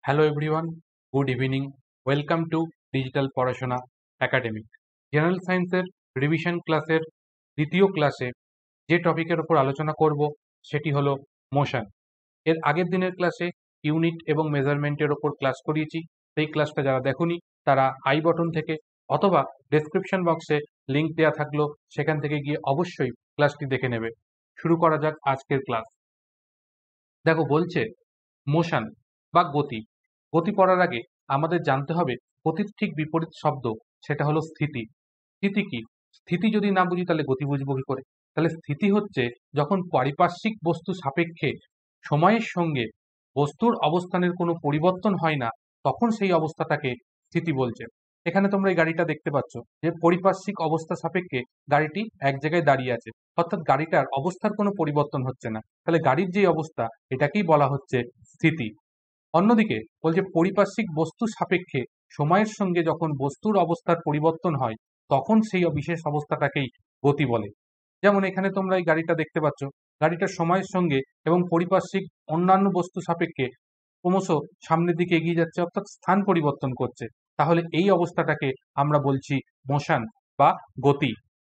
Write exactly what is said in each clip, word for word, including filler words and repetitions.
Hello everyone, good evening. Welcome to digital পড়াশোনা academy. General সায়েন্সের revision ক্লাসের দ্বিতীয় ক্লাসে যে টপিকের ওপর আলোচনা করব সেটি হলো মোশন। এর আগের দিনের ক্লাসে ইউনিট এবং মেজারমেন্টের ওপর ক্লাস করিয়েছি। সেই ক্লাসটা যারা দেখোনি তারা আই বটন থেকে অথবা ডেসক্রিপশন বক্সে লিঙ্ক দেওয়া থাকলো, সেখান থেকে গিয়ে অবশ্যই ক্লাসটি দেখে নেবে। শুরু করা যাক আজকের ক্লাস। দেখো, বলছে মোশন বা গতি। গতি পড়ার আগে আমাদের জানতে হবে গতির ঠিক বিপরীত শব্দ, সেটা হলো স্থিতি। স্থিতি কি? স্থিতি যদি না বুঝি তাহলে গতি বুঝবো কি করে? তাহলে স্থিতি হচ্ছে যখন পারিপার্শ্বিক বস্তু সাপেক্ষে সময়ের সঙ্গে বস্তুর অবস্থানের কোনো পরিবর্তন হয় না, তখন সেই অবস্থাটাকে স্থিতি বলছে। এখানে তোমরা এই গাড়িটা দেখতে পাচ্ছ যে পরিপার্শ্বিক অবস্থা সাপেক্ষে গাড়িটি এক জায়গায় দাঁড়িয়ে আছে, অর্থাৎ গাড়িটার অবস্থার কোনো পরিবর্তন হচ্ছে না। তাহলে গাড়ির যে অবস্থা, এটাকেই বলা হচ্ছে স্থিতি। অন্যদিকে বলছে পরিপার্শ্বিক বস্তু সাপেক্ষে সময়ের সঙ্গে যখন বস্তুর অবস্থার পরিবর্তন হয়, তখন সেই বিশেষ অবস্থাটাকেই গতি বলে। যেমন এখানে তোমরা এই গাড়িটা দেখতে পাচ্ছ, গাড়িটা সময়ের সঙ্গে এবং পরিপার্শ্বিক অন্যান্য বস্তু সাপেক্ষে ক্রমশ সামনের দিকে এগিয়ে যাচ্ছে, অর্থাৎ স্থান পরিবর্তন করছে। তাহলে এই অবস্থাটাকে আমরা বলছি মোশন বা গতি।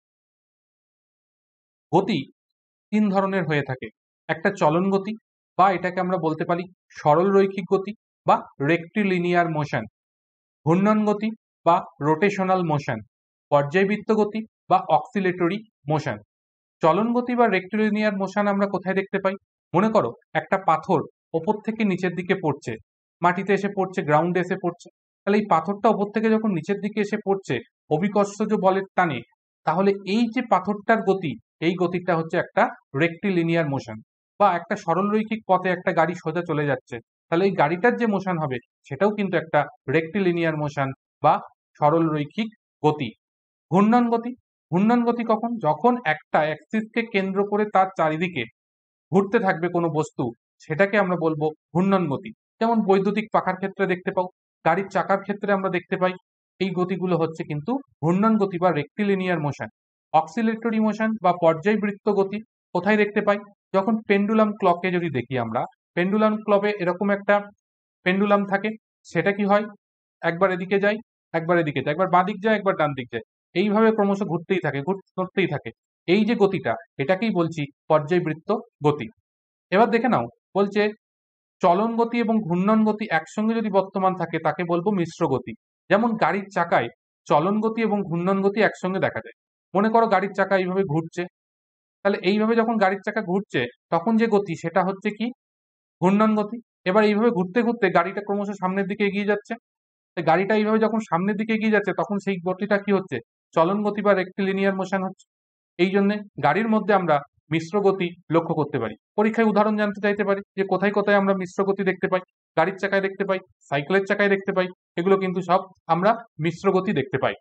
গতি তিন ধরনের হয়ে থাকে। একটা চলন গতি, বা এটাকে আমরা বলতে পারি সরল রৈখিক গতি বা রেক্টিলিনিয়ার মোশন। ঘূর্ণন গতি বা রোটেশনাল মোশন। পর্যায়বৃত্ত গতি বা অক্সিলেটরি মোশন। চলন গতি বা রেক্টিলিনিয়ার মোশন আমরা কোথায় দেখতে পাই? মনে করো একটা পাথর ওপর থেকে নিচের দিকে পড়ছে, মাটিতে এসে পড়ছে, গ্রাউন্ডে এসে পড়ছে। তাহলে এই পাথরটা ওপর থেকে যখন নিচের দিকে এসে পড়ছে অভিকর্ষজ বলের টানে, তাহলে এই যে পাথরটার গতি, এই গতিটা হচ্ছে একটা রেক্টিলিনিয়ার মোশন। বা একটা সরলরৈখিক পথে একটা গাড়ি সোজা চলে যাচ্ছে, তাহলে এই গাড়িটার যে মোশন হবে সেটাও কিন্তু একটা রেক্টিলিনিয়ার মোশন বা সরলরৈখিক গতি। ঘূর্ণন গতি। ঘূর্ণন গতি কখন? যখন একটা অ্যাক্সিসকে কেন্দ্র করে তার চারিদিকে ঘুরতে থাকবে কোনো বস্তু, সেটাকে আমরা বলবো ঘূর্ণন গতি। যেমন বৈদ্যুতিক পাখার ক্ষেত্রে দেখতে পাও, গাড়ির চাকার ক্ষেত্রে আমরা দেখতে পাই। এই গতিগুলো হচ্ছে কিন্তু ঘূর্ণন গতি বা রেক্টিলিনিয়ার মোশন। অক্সিলেটরি মোশন বা পর্যায়বৃত্ত গতি কোথায় দেখতে পাই? যখন পেন্ডুলাম ক্লকে যদি দেখি আমরা, পেন্ডুলাম ক্লকে এরকম একটা পেন্ডুলাম থাকে, সেটা কি হয়, একবার এদিকে যায়, একবার এদিকে যায়, একবার বাঁ দিক যায়, একবার ডান দিক যায়, এইভাবে ক্রমশ ঘুরতেই থাকে, ঘুরতেই থাকে। এই যে গতিটা, এটাকেই বলছি পর্যায়বৃত্ত গতি। এবার দেখে নাও, বলছে চলন গতি এবং ঘূর্ণন গতি একসঙ্গে যদি বর্তমান থাকে তাকে বলবো মিশ্র গতি। যেমন গাড়ির চাকায় চলন গতি এবং ঘূর্ণন গতি একসঙ্গে দেখা যায়। মনে করো গাড়ির চাকা এইভাবে ঘুরছে, তাহলে এইভাবে যখন গাড়ির চাকা ঘুরছে তখন যে গতি, সেটা হচ্ছে কি? ঘূর্ণন গতি। এবার এইভাবে ঘুরতে ঘুরতে গাড়িটা ক্রমশ সামনের দিকে এগিয়ে যাচ্ছে, গাড়িটা এইভাবে যখন সামনের দিকে এগিয়ে যাচ্ছে তখন সেই গতিটা কি হচ্ছে? চলন গতি বা রেক্টিলিনিয়ার মোশন হচ্ছে। এই জন্য গাড়ির মধ্যে আমরা মিশ্র গতি লক্ষ্য করতে পারি। পরীক্ষায় উদাহরণ জানতে চাইতে পারি যে কোথায় কোথায় আমরা মিশ্র গতি দেখতে পাই। গাড়ির চাকায় দেখতে পাই, সাইকেলের চাকায় দেখতে পাই, এগুলো কিন্তু সব আমরা মিশ্র গতি দেখতে পাই।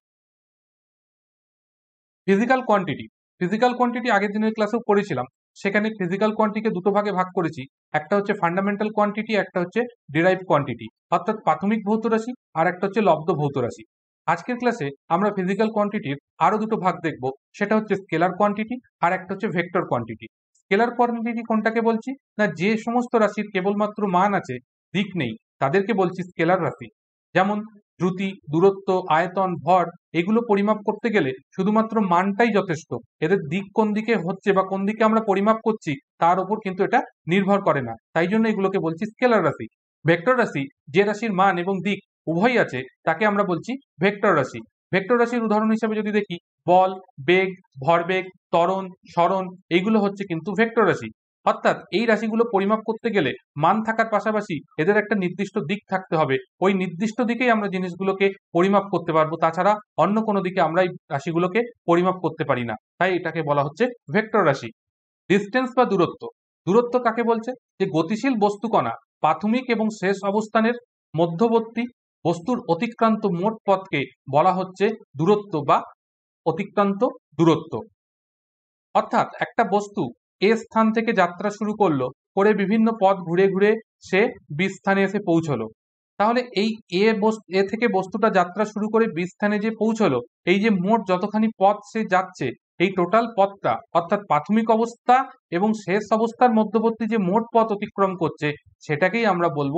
Physical quantity. ফিজিক্যাল কোয়ান্টিটি আগের দিনের ক্লাসেও পড়েছিলাম। সেখানে ফিজিক্যাল কোয়ান্টিটিকে দুটো ভাগে ভাগ করেছি। একটা হচ্ছে ফান্ডামেন্টাল কোয়ান্টিটি, একটা হচ্ছে ডিরাইভ কোয়ান্টিটি, অর্থাৎ প্রাথমিক ভৌত রাশি, আর একটা হচ্ছে লব্ধ ভৌত রাশি। আজকের ক্লাসে আমরা ফিজিক্যাল কোয়ান্টিটির আরো দুটো ভাগ দেখব, সেটা হচ্ছে স্কেলার কোয়ান্টিটি আর একটা হচ্ছে ভেক্টর কোয়ান্টিটি। স্কেলার কোয়ান্টিটি কোনটাকে বলছি না? যে সমস্ত রাশির কেবলমাত্র মান আছে, দিক নেই, তাদেরকে বলছি স্কেলার রাশি। যেমন দ্রুতি, দূরত্ব, আয়তন, ভর, এগুলো পরিমাপ করতে গেলে শুধুমাত্র মানটাই যথেষ্ট। এদের দিক কোন দিকে হচ্ছে বা কোন দিকে আমরা পরিমাপ করছি তার উপর কিন্তু এটা নির্ভর করে না, তাই জন্য এগুলোকে বলছি স্কেলার রাশি। ভেক্টর রাশি, যে রাশির মান এবং দিক উভয়ই আছে, তাকে আমরা বলছি ভেক্টর রাশি। ভেক্টর রাশির উদাহরণ হিসেবে যদি দেখি, বল, বেগ, ভরবেগ, ত্বরণ, সরণ, এইগুলো হচ্ছে কিন্তু ভেক্টর রাশি। অর্থাৎ এই রাশিগুলো পরিমাপ করতে গেলে মান থাকার পাশাপাশি এদের একটা নির্দিষ্ট দিক থাকতে হবে। ওই নির্দিষ্ট দিকেই আমরা জিনিসগুলোকে পরিমাপ করতে পারবো, তাছাড়া অন্য কোনো দিকে আমরা এই রাশিগুলোকে পরিমাপ করতে পারি না, তাই এটাকে বলা হচ্ছে ভেক্টর রাশি। ডিস্টেন্স বা দূরত্ব। দূরত্ব কাকে বলছে? যে গতিশীল বস্তুকণা প্রাথমিক এবং শেষ অবস্থানের মধ্যবর্তী বস্তুর অতিক্রান্ত মোট পথকে বলা হচ্ছে দূরত্ব বা অতিক্রান্ত দূরত্ব। অর্থাৎ একটা বস্তু এ স্থান থেকে যাত্রা শুরু করলো, করে বিভিন্ন পথ ঘুরে ঘুরে সে বি স্থানে এসে পৌঁছলো। তাহলে এই এ এ থেকে বস্তুটা যাত্রা শুরু করে বি স্থানে যে পৌঁছলো, এই যে মোট যতখানি পথ সে যাচ্ছে, এই টোটাল পথটা, অর্থাৎ প্রাথমিক অবস্থা এবং শেষ অবস্থার মধ্যবর্তী যে মোট পথ অতিক্রম করছে, সেটাকেই আমরা বলবো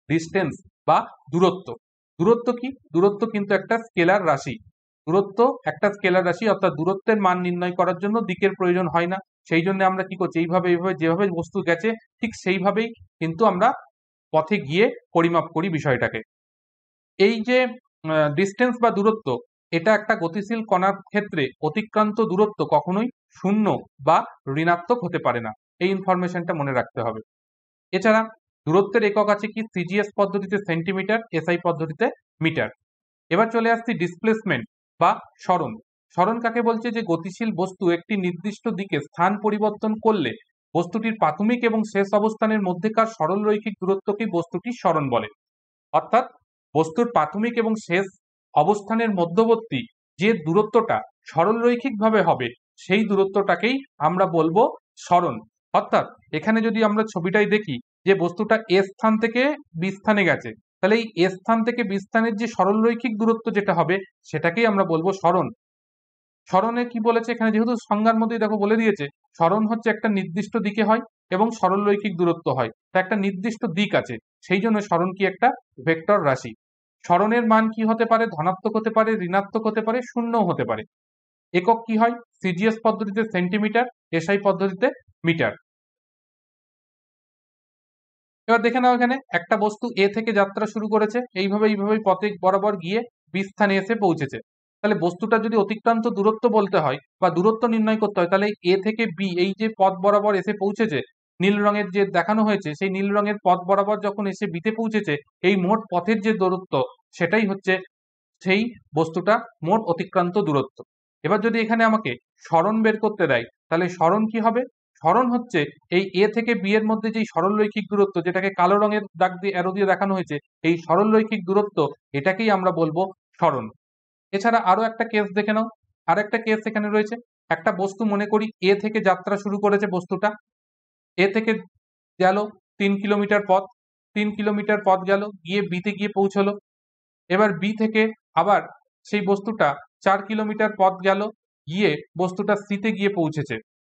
ডিস্টেন্স বা দূরত্ব। দূরত্ব কি? দূরত্ব কিন্তু একটা স্কেলার রাশি। দূরত্ব একটা স্কেলার রাশি, অর্থাৎ দূরত্বের মান নির্ণয় করার জন্য দিকের প্রয়োজন হয় না। সেই জন্য আমরা কি করছি, এইভাবে এইভাবে যেভাবে বস্তু গেছে ঠিক সেইভাবেই কিন্তু আমরা পথে গিয়ে পরিমাপ করি বিষয়টাকে। এই যে ডিস্টেন্স বা দূরত্ব, এটা একটা গতিশীল কণার ক্ষেত্রে অতিক্রান্ত দূরত্ব কখনোই শূন্য বা ঋণাত্মক হতে পারে না। এই ইনফরমেশনটা মনে রাখতে হবে। এছাড়া দূরত্বের একক আছে কি? সিজিএস পদ্ধতিতে সেন্টিমিটার, এসআই পদ্ধতিতে মিটার। এবার চলে আসছি ডিসপ্লেসমেন্ট বা সরণ। সরণ কাকে বলছে? যে গতিশীল বস্তু একটি নির্দিষ্ট দিকে স্থান পরিবর্তন করলে বস্তুটির প্রাথমিক এবং শেষ অবস্থানের মধ্যেকার সরল রৈখিক দূরত্বকেই বস্তুটির সরণ বলে। অর্থাৎ বস্তুর প্রাথমিক এবং শেষ অবস্থানের মধ্যবর্তী যে দূরত্বটা সরল রৈখিকভাবে হবে সেই দূরত্বটাকেই আমরা বলবো সরণ। অর্থাৎ এখানে যদি আমরা ছবিটাই দেখি যে বস্তুটা এ স্থান থেকে বি স্থানে গেছে, তাহলে এই এ স্থান থেকে বি স্থানের যে সরল রৈখিক দূরত্ব যেটা হবে সেটাকেই আমরা বলবো সরণ। সরণে কি বলেছে এখানে? যেহেতু সংজ্ঞার মধ্যেই দেখো বলে দিয়েছে, সরণ হচ্ছে একটা নির্দিষ্ট দিকে হয় এবং সরল রৈখিক দূরত্ব হয়, তা একটা নির্দিষ্ট দিক আছে, সেই জন্য সরণ কি একটা ভেক্টর রাশি। সরণের মান কি হতে পারে? ধনাত্মক হতে পারে, ঋণাত্মক হতে পারে, শূন্যও হতে পারে। একক কি হয়? সিজিএস পদ্ধতিতে সেন্টিমিটার, এসআই পদ্ধতিতে মিটার। এবার দেখে নাও, এখানে একটা বস্তু এ থেকে যাত্রা শুরু করেছে, এইভাবে এইভাবে পথে বরাবর গিয়ে বি স্থানে এসে পৌঁছেছে। তাহলে বস্তুটা যদি অতিক্রান্ত দূরত্ব বলতে হয় বা দূরত্ব নির্ণয় করতে হয়, তাহলে এ থেকে বি এই যে পথ বরাবর এসে পৌঁছেছে, নীল রঙের যে দেখানো হয়েছে সেই নীল রঙের পথ বরাবর যখন এসে বিতে পৌঁছেছে, এই মোট পথের যে দূরত্ব সেটাই হচ্ছে সেই বস্তুটা মোট অতিক্রান্ত দূরত্ব। এবার যদি এখানে আমাকে সরণ বের করতে দেয়, তাহলে সরণ কি হবে? সরণ হচ্ছে এই এ থেকে বি এর মধ্যে যেই সরল রৈখিক দূরত্ব, যেটাকে কালো রঙের দাগ দিয়ে অ্যারো দিয়ে দেখানো হয়েছে, এই সরল রৈখিক দূরত্ব এটাকেই আমরা বলবো সরণ। এছাড়া আরো একটা কেস দেখে নাও, আর একটা কেস এখানে রয়েছে। একটা বস্তু মনে করি এ থেকে যাত্রা শুরু করেছে, বস্তুটা এ থেকে গেল তিন কিলোমিটার পথ, তিন কিলোমিটার পথ গেল, গিয়ে বিতে গিয়ে পৌঁছলো। এবার বি থেকে আবার সেই বস্তুটা চার কিলোমিটার পথ গেল, গিয়ে বস্তুটা সিতে গিয়ে পৌঁছেছে,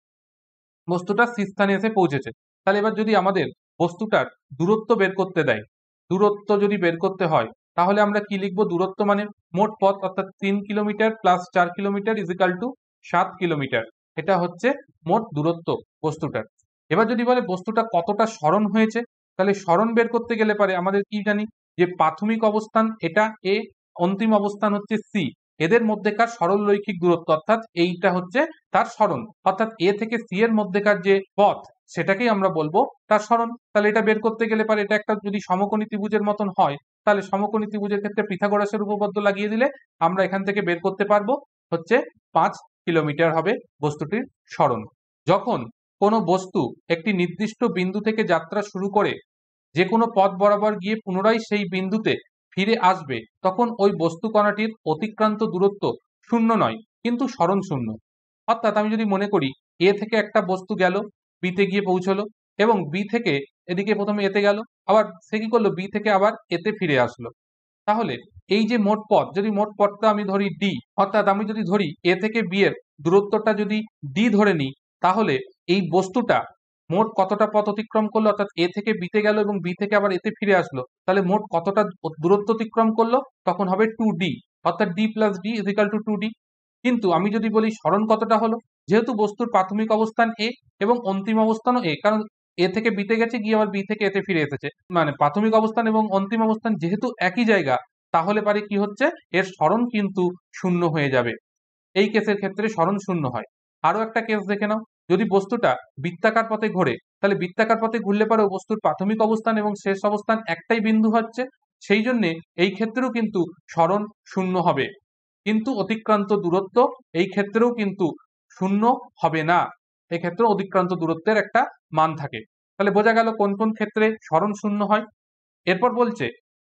বস্তুটা সি স্থানে এসে পৌঁছেছে। তাহলে এবার যদি আমাদের বস্তুটার দূরত্ব বের করতে দেয়, দূরত্ব যদি বের করতে হয়, তাহলে আমরা কি লিখবো? দূরত্ব মানে মোট পথ, অর্থাৎ তিন কিলোমিটার প্লাস চার কিলোমিটার ইজিক্যাল টু সাত কিলোমিটার। এটা হচ্ছে মোট দূরত্ব বস্তুটার। এবার যদি বলে বস্তুটা কতটা সরণ হয়েছে, তাহলে সরণ বের করতে গেলে পারে আমাদের কি জানি যে প্রাথমিক অবস্থান এটা এ, অন্তিম অবস্থান হচ্ছে সি, এদের মধ্যেকার সরল রৈখিক দূরত্ব, অর্থাৎ এইটা হচ্ছে তার সরণ। অর্থাৎ এ থেকে সি এর মধ্যেকার যে পথ সেটাকেই আমরা বলবো তার সরণ। তাহলে এটা বের করতে গেলে পারে, এটা একটা যদি সমকোণী ত্রিভুজের মতন হয়, তাহলে সমকোণী ত্রিভুজের ক্ষেত্রে পিথাগোরাসের উপপাদ্য লাগিয়ে দিলে আমরা এখান থেকে বের করতে পারবো হচ্ছে পাঁচ কিলোমিটার হবে বস্তুটির সরণ। যখন কোনো বস্তু একটি নির্দিষ্ট বিন্দু থেকে যাত্রা শুরু করে যে কোনো পথ বরাবর গিয়ে পুনরায় সেই বিন্দুতে ফিরে আসবে, তখন ওই বস্তু কণাটির অতিক্রান্ত দূরত্ব শূন্য নয়, কিন্তু সরণ শূন্য। অর্থাৎ আমি যদি মনে করি এ থেকে একটা বস্তু গেল, বিতে গিয়ে পৌঁছলো, এবং বি থেকে এদিকে প্রথমে এতে গেল, আবার সে কি করলো? বি থেকে আবার এতে ফিরে আসলো। তাহলে এই যে মোট পথ, যদি মোট পথটা আমি ধরি ডি, অর্থাৎ আমি যদি ধরি এ থেকে বি এর দূরত্বটা যদি ডি ধরে নিই, তাহলে এই বস্তুটা মোট কতটা পথ অতিক্রম করলো? অর্থাৎ এ থেকে বিতে গেল এবং বি থেকে আবার এতে ফিরে আসলো, তাহলে মোট কতটা দূরত্ব অতিক্রম করলো? তখন হবে টু ডি, অর্থাৎ D plus D is equal to two D. কিন্তু আমি যদি বলি সরণ কতটা হলো, যেহেতু বস্তুর প্রাথমিক অবস্থান এ এবং অন্তিম অবস্থানও এ, কারণ এ থেকে বিতে গেছে, গিয়ে আবার বি থেকে এতে ফিরে এসেছে, মানে প্রাথমিক অবস্থান এবং অন্তিম অবস্থান যেহেতু একই জায়গা, তাহলে পারে কি হচ্ছে এর সরণ কিন্তু শূন্য হয়ে যাবে। এই কেসের ক্ষেত্রে সরণ শূন্য হয়। আরো একটা কেস দেখে নাও, যদি বস্তুটা বৃত্তাকার পথে ঘোরে, তাহলে বৃত্তাকার পথে ঘুরলে পরেও বস্তুর প্রাথমিক অবস্থান এবং শেষ অবস্থান একটাই বিন্দু হচ্ছে, সেই জন্যে এই ক্ষেত্রেও কিন্তু সরণ শূন্য হবে, কিন্তু অতিক্রান্ত দূরত্ব এই ক্ষেত্রেও কিন্তু শূন্য হবে না, এক্ষেত্রে অতিক্রান্ত দূরত্বের একটা মান থাকে। তাহলে বোঝা গেল কোন কোন ক্ষেত্রে সরণ শূন্য হয়। এরপর বলছে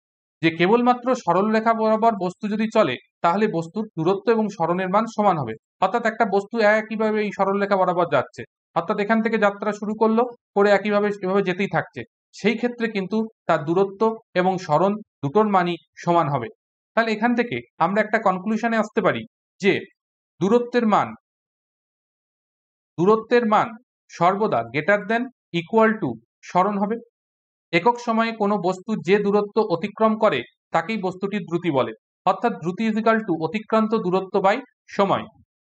যে কেবলমাত্র সরলরেখা বরাবর বস্তু যদি চলে, তাহলে বস্তুর দূরত্ব এবং সরণের মান সমান হবে। অর্থাৎ একটা বস্তু একইভাবে এই সরলরেখা বরাবর যাচ্ছে, অর্থাৎ এখান থেকে যাত্রা শুরু করলো, করে একইভাবে এভাবে যেতেই থাকছে, সেই ক্ষেত্রে কিন্তু তার দূরত্ব এবং সরণ দুটোর মানই সমান হবে। তাহলে এখান থেকে আমরা একটা কনক্লুশনে আসতে পারি যে দূরত্বের মান দূরত্বের মান সর্বদা গ্রেটার দেন ইকুয়াল টু সরণ হবে। একক সময়ে কোনো বস্তু যে দূরত্ব অতিক্রম করে তাকেই বস্তুটির দ্রুতি বলে। অর্থাৎ দ্রুতি ইজিক্যাল টু অতিক্রান্ত দূরত্ব বাই সময়।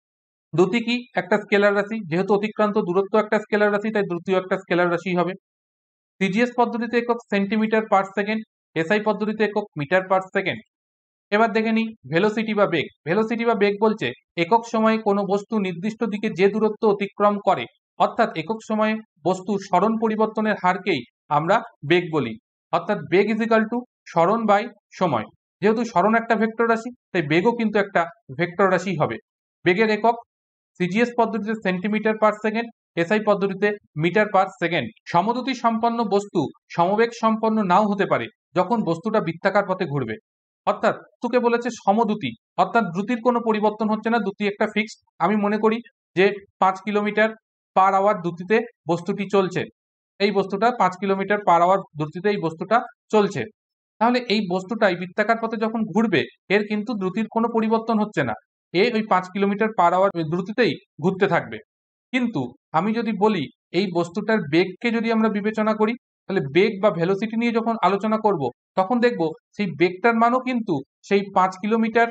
দ্রুতি কি? একটা স্কেলার রাশি, যেহেতু অতিক্রান্ত দূরত্ব একটা স্কেলার রাশি তাই দ্রুতিও একটা স্কেলার রাশি হবে। সিজিএস পদ্ধতিতে একক সেন্টিমিটার পার সেকেন্ড, এসআই পদ্ধতিতে একক মিটার পার সেকেন্ড। এবার দেখে নিই ভেলোসিটি বা বেগ। ভেলোসিটি বা বেগ বলছে একক সময়ে কোনো বস্তু নির্দিষ্ট দিকে যে দূরত্ব অতিক্রম করে, অর্থাৎ একক সময়ে বস্তুর সরণ পরিবর্তনের হারকেই আমরা বেগ বলি। অর্থাৎ বেগ ইজিক্যাল টু সরণ বাই সময়। যেহেতু সরণ একটা ভেক্টর রাশি তাই বেগও কিন্তু একটা ভেক্টর রাশি হবে। বেগের একক সিজিএস পদ্ধতিতে সেন্টিমিটার পার সেকেন্ড, এসআই পদ্ধতিতে মিটার পার সেকেন্ড। সমদ্রুতি সম্পন্ন বস্তু সমবেগ সম্পন্ন নাও হতে পারে যখন বস্তুটা বৃত্তাকার পথে ঘুরবে। অর্থাৎ তোকে বলেছে সমদ্রুতি, অর্থাৎ দ্রুতির কোনো পরিবর্তন হচ্ছে না, দ্রুতি একটা ফিক্সড। আমি মনে করি যে পাঁচ কিলোমিটার পার আওয়ার দ্রুতিতে বস্তুটি চলছে, এই বস্তুটা পাঁচ কিলোমিটার পার আওয়ার দ্রুতিতে এই বস্তুটা চলছে, তাহলে এই বস্তুটাই বৃত্তাকার পথে যখন ঘুরবে এর কিন্তু দ্রুতির কোনো পরিবর্তন হচ্ছে না, এ ওই পাঁচ কিলোমিটার পার আওয়ার দ্রুতিতেই ঘুরতে থাকবে। কিন্তু আমি যদি বলি এই বস্তুটার বেগকে যদি আমরা বিবেচনা করি, তাহলে বেগ বা ভেলোসিটি নিয়ে যখন আলোচনা করব তখন দেখব সেই বেগটার মানও কিন্তু সেই পাঁচ কিলোমিটার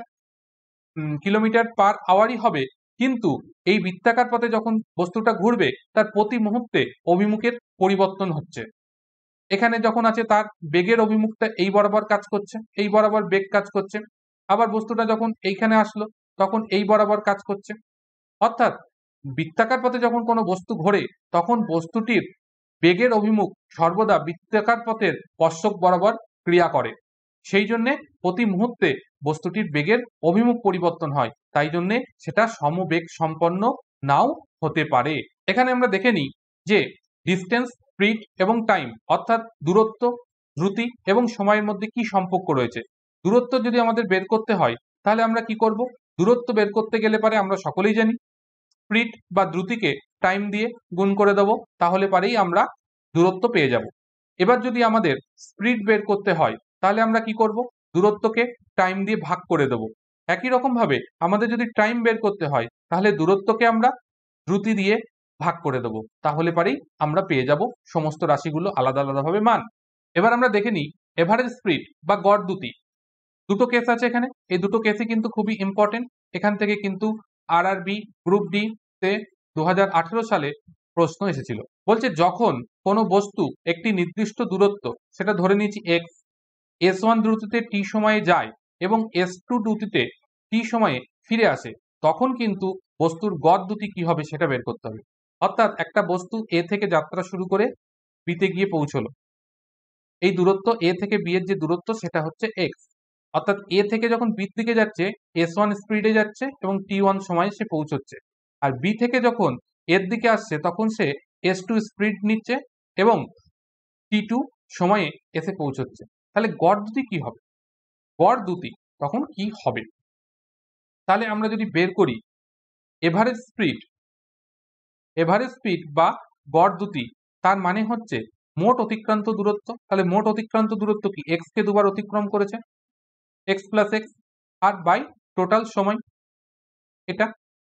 কিলোমিটার পার আওয়ারই হবে, কিন্তু এই বৃত্তাকার পথে যখন বস্তুটা ঘুরবে তার প্রতি মুহূর্তে অভিমুখের পরিবর্তন হচ্ছে। এখানে যখন আছে তার বেগের অভিমুখটা এই বরাবর কাজ করছে, এই বরাবর বেগ কাজ করছে, আবার বস্তুটা যখন এইখানে আসলো তখন এই বরাবর কাজ করছে। অর্থাৎ বৃত্তাকার পথে যখন কোনো বস্তু ঘোরে তখন বস্তুটির বেগের অভিমুখ সর্বদা বৃত্তাকার পথের স্পর্শক বরাবর ক্রিয়া করে, সেই জন্যে প্রতি মুহূর্তে বস্তুটির বেগের অভিমুখ পরিবর্তন হয়, তাই জন্যে সেটা সমবেগ সম্পন্ন নাও হতে পারে। এখানে আমরা দেখে নিই যে ডিস্টেন্স, স্পিড এবং টাইম অর্থাৎ দূরত্ব, দ্রুতি এবং সময়ের মধ্যে কি সম্পর্ক রয়েছে। দূরত্ব যদি আমাদের বের করতে হয় তাহলে আমরা কি করব? দূরত্ব বের করতে গেলে পারে আমরা সকলেই জানি স্পিড বা দ্রুতিকে টাইম দিয়ে গুণ করে দেবো, তাহলে পারেই আমরা দূরত্ব পেয়ে যাব। এবার যদি আমাদের স্পিড বের করতে হয় তাহলে আমরা কি করব? দূরত্বকে টাইম দিয়ে ভাগ করে দেব। একই রকম ভাবে আমাদের যদি টাইম বের করতে হয় তাহলে দূরত্বকে আমরা দ্রুতি দিয়ে ভাগ করে দেব, তাহলে পারেই আমরা পেয়ে যাব সমস্ত রাশিগুলো আলাদা আলাদাভাবে মান। এবার আমরা দেখে নিই এভারেজ স্পিড বা গড় দ্রুতি। দুটো কেস আছে এখানে, এই দুটো কেসই কিন্তু খুবই ইম্পর্টেন্ট। এখান থেকে কিন্তু R R B group D তে দু হাজার আঠেরো সালে প্রশ্ন এসেছিল। বলছে যখন কোনো বস্তু একটি নির্দিষ্ট দূরত্ব, সেটা ধরে নিয়েছি এক্স, এস ওয়ান দ্রুতিতে টি সময়ে যায় এবং এস টু দ্রুতিতে টি সময়ে ফিরে আসে, তখন কিন্তু বস্তুর গড় দ্রুতি কি হবে সেটা বের করতে হবে। অর্থাৎ একটা বস্তু এ থেকে যাত্রা শুরু করে বিতে গিয়ে পৌঁছলো, এই দূরত্ব এ থেকে বি এর যে দূরত্ব সেটা হচ্ছে এক্স। অর্থাৎ এ থেকে যখন বির দিকে যাচ্ছে এস ওয়ান স্পিডে যাচ্ছে এবং টি ওয়ান সময়ে সে পৌঁছচ্ছে, আর বি থেকে যখন এর দিকে আসছে তখন সে এস টু স্পিড নিচ্ছে এবং টি টু সময়ে এসে পৌঁছচ্ছে। তাহলে গড় দ্রুতি কি হবে? গড় দ্রুতি তখন কি হবে? তাহলে আমরা যদি বের করি এভারেজ স্পিড, এভারেজ স্পিড বা গড় দ্রুতি তার মানে হচ্ছে মোট অতিক্রান্ত দূরত্ব। তাহলে মোট অতিক্রান্ত দূরত্ব কি? এক্স কে দুবার অতিক্রম করেছে, এক্স প্লাস এক্স, আর বাই টোটাল সময় এটা।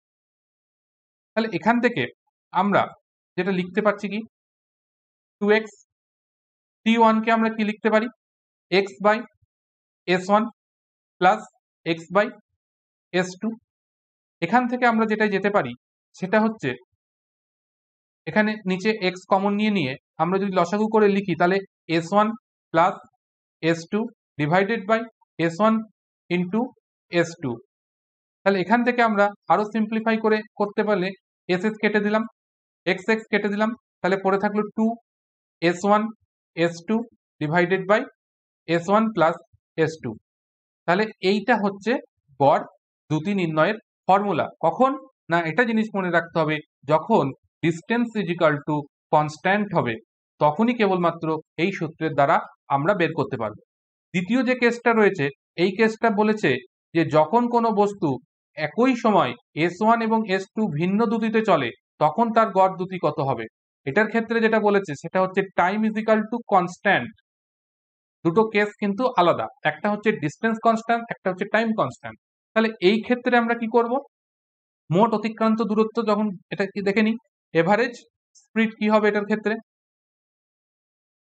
তাহলে এখান থেকে আমরা যেটা লিখতে পারছি কি, টু এক্স, টি ওয়ান কে আমরা কি লিখতে পারি? X by S one plus X by S two. এখান থেকে আমরা যেটা যেতে পারি সেটা হচ্ছে এখানে নিচে এক্স কমন নিয়ে নিয়ে আমরা যদি লসাগু করে লিখি তাহলে S one plus S two divided by S one into S two. তাহলে এখান থেকে আমরা আরো সিম্পলিফাই করে করতে পারলে এস এস কেটে দিলাম, এক্স এক্স কেটে দিলাম, তাহলে পড়ে থাকলো two S one S two divided by S one plus S two. তাহলে এইটা হচ্ছে গড় দ্রুতি নির্ণয়ের ফর্মুলা। কখন? না, এটা জিনিস মনে রাখতে হবে যখন ডিস্টেন্স ইজিক্যাল টু কনস্ট্যান্ট হবে তখনই কেবলমাত্র এই সূত্রের দ্বারা আমরা বের করতে পারবো। দ্বিতীয় যে কেসটা রয়েছে এই কেসটা বলেছে যে যখন কোনো বস্তু একই সময় এস ওয়ান এবং এস টু ভিন্ন দ্রুতিতে চলে তখন তার গড় দ্রুতি কত হবে। এটার ক্ষেত্রে যেটা বলেছে সেটা হচ্ছে টাইম ইজিক্যাল টু কনস্ট্যান্ট। দুটো কেস কিন্তু আলাদা, একটা হচ্ছে ডিস্টেন্স কনস্ট্যান্ট, একটা হচ্ছে টাইম কনস্ট্যান্ট। তাহলে এই ক্ষেত্রে আমরা কি করব? মোট অতিক্রান্ত দূরত্ব যখন, এটা কি দেখে নিই এভারেজ স্পিড কি হবে এটার ক্ষেত্রে,